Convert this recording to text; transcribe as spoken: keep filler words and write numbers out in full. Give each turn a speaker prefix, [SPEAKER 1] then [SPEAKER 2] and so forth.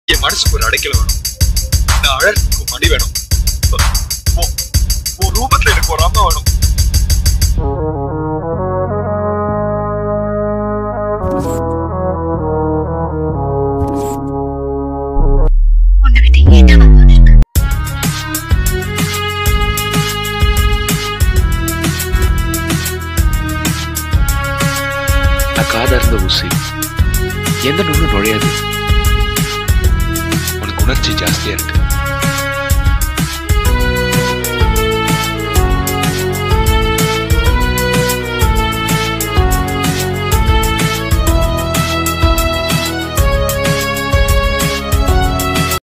[SPEAKER 1] என் மனசுக்கு ஒரு அடைக்கல வேணும். நான் அழகுக்கு மணி வேணும். ஒரு ரூபத்துல எனக்கு ஒரு அம்மா வேணும்.
[SPEAKER 2] காதா இருந்த ஊசி எந்த நூலும் நுழையாது. உனக்கு உணர்ச்சி ஜாஸ்தியா இருக்கு.